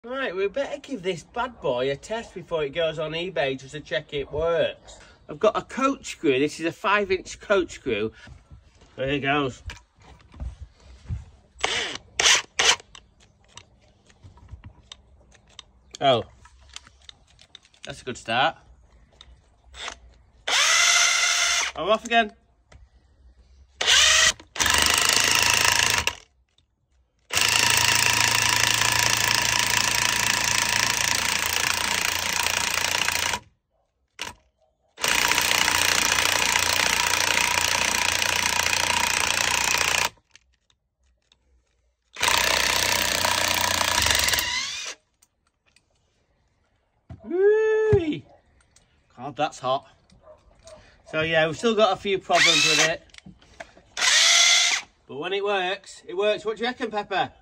Right, we better give this bad boy a test before it goes on eBay just to check it works. I've got a coach screw. This is a 5-inch coach screw. There it goes. Oh, that's a good start. I'm off again. Whee! God, that's hot. So yeah, we've still got a few problems with it. But when it works, it works. What do you reckon, Pepper?